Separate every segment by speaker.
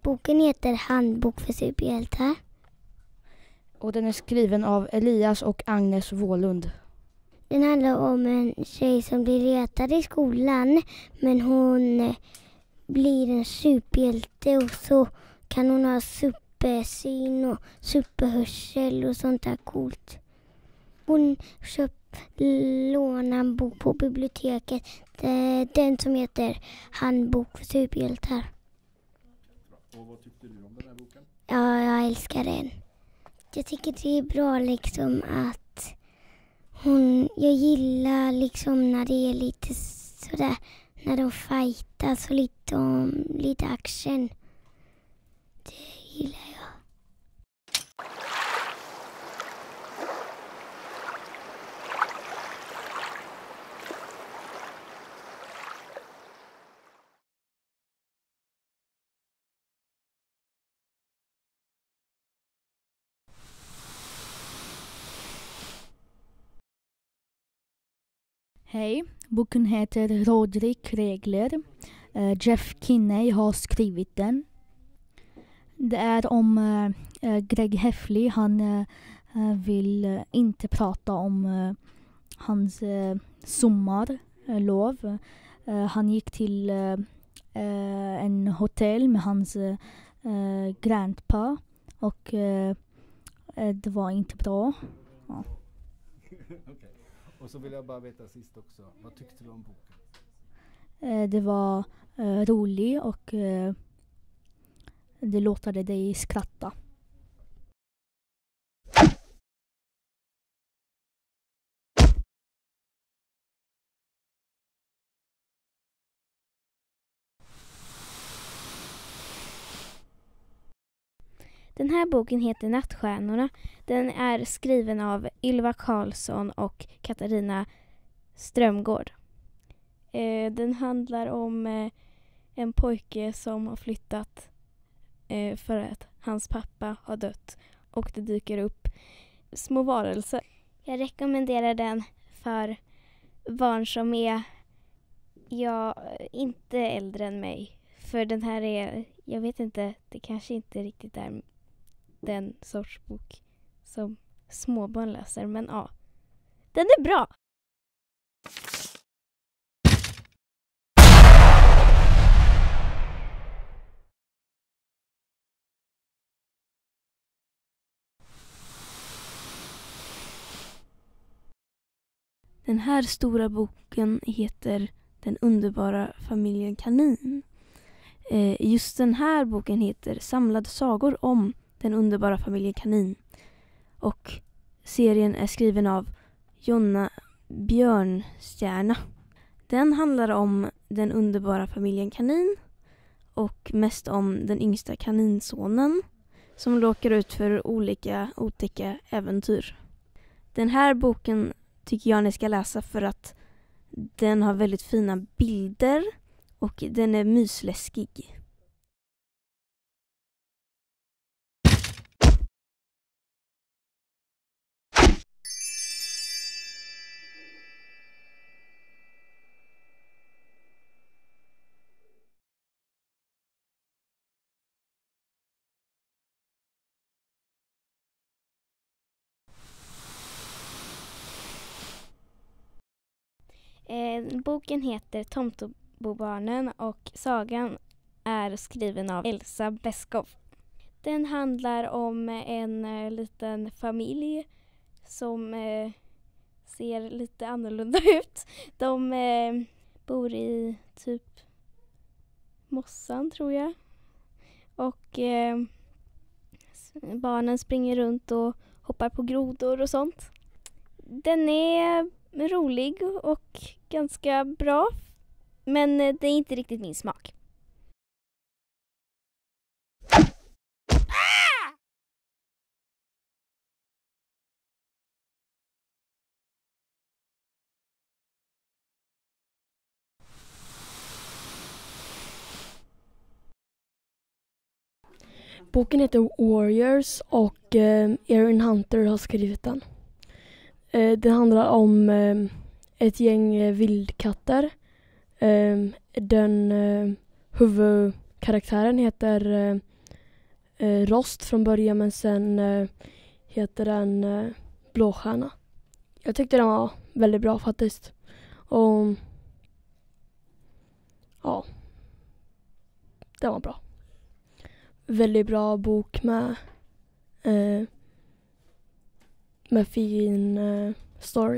Speaker 1: Boken heter Handbok för superhjältar.
Speaker 2: Och den är skriven av Elias och Agnes Wåhlund.
Speaker 1: Den handlar om en tjej som blir retad i skolan, men hon blir en superhjälte och så kan hon ha supersyn och superhörsel och sånt där coolt. Hon lånade en bok på biblioteket, den som heter Handbok för superhjältar.
Speaker 3: Och vad tyckte du om den här boken?
Speaker 1: Ja, jag älskar den. Jag tycker det är bra liksom att jag gillar liksom när det är lite sådär, när de fightas och lite action. Det gillar jag.
Speaker 2: Hej, boken heter Rodrik regler. Jeff Kinney har skrivit den. Det är om Greg Heffley. Han vill inte prata om hans sommarlov. Han gick till en hotell med hans grandpa och det var inte bra. Ja.
Speaker 3: Okay. Och så vill jag bara veta sist också, vad tyckte du om boken?
Speaker 2: Det var rolig och det låtade dig skratta.
Speaker 4: Den här boken heter Nattstjärnorna. Den är skriven av Ylva Karlsson och Katarina Strömgård. Den handlar om en pojke som har flyttat för att hans pappa har dött. Och det dyker upp små varelser. Jag rekommenderar den för barn som är inte äldre än mig. För den här är, jag vet inte, det kanske inte riktigt är den sorts bok som småbarn läser. Men ja, den är bra!
Speaker 5: Den här stora boken heter Den underbara familjen Kanin. Just den här boken heter Samlade sagor om Den underbara familjen Kanin. Och serien är skriven av Jonna Björnstjärna. Den handlar om den underbara familjen Kanin och mest om den yngsta kaninsonen som råkar ut för olika otäcka äventyr. Den här boken tycker jag ni ska läsa för att den har väldigt fina bilder och den är mysläskig.
Speaker 4: Boken heter Tomtebobarnen och sagan är skriven av Elsa Beskow. Den handlar om en liten familj som ser lite annorlunda ut. De bor i typ mossan tror jag. Och barnen springer runt och hoppar på grodor och sånt. Den är rolig och ganska bra, men det är inte riktigt min smak.
Speaker 6: Boken heter Warriors och Erin Hunter har skrivit den. Det handlar om ett gäng vildkatter. Den huvudkaraktären heter Rost från början, men sen heter den Blåstjärna. Jag tyckte den var väldigt bra faktiskt. Och ja, den var bra. Väldigt bra bok med fin story.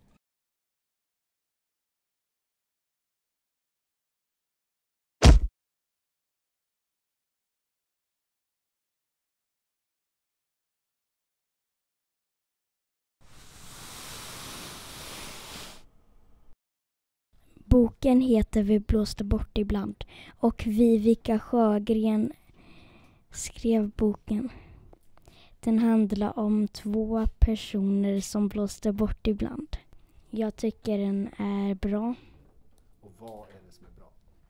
Speaker 7: Boken heter Vi blåste bort ibland och Vivica Sjögren skrev boken. Den handlar om 2 personer som blåste bort ibland. Jag tycker den är bra.
Speaker 3: Och vad är det som är bra?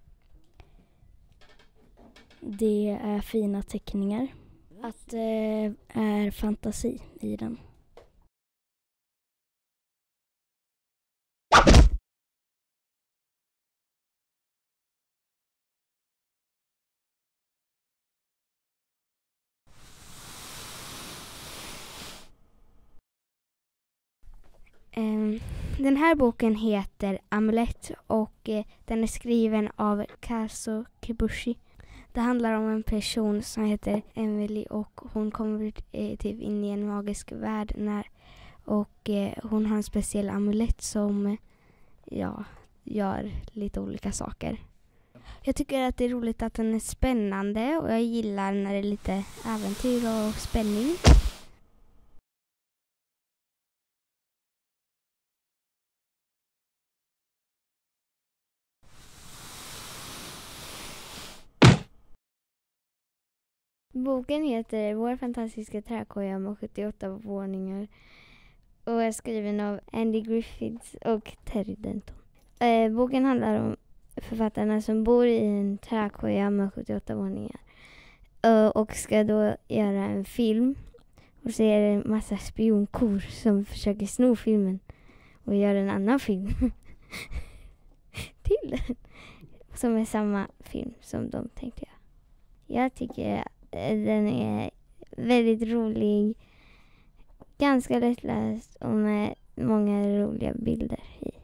Speaker 7: Det är fina teckningar. Att det är fantasi i den.
Speaker 8: Den här boken heter Amulett och den är skriven av Kazuo Kibushi. Det handlar om en person som heter Emily och hon kommer typ in i en magisk värld och hon har en speciell amulett som gör lite olika saker. Jag tycker att det är roligt att den är spännande och jag gillar när det är lite äventyr och spänning. Boken heter Vår fantastiska trädkoja med 78 våningar och är skriven av Andy Griffiths och Terry Denton. Boken handlar om författarna som bor i en trädkoja med 78 våningar och ska då göra en film. Och så är det en massa spionkor som försöker sno filmen och göra en annan film till som är samma film som de tänkte göra. Jag tycker den är väldigt rolig, ganska lättläst och med många roliga bilder i.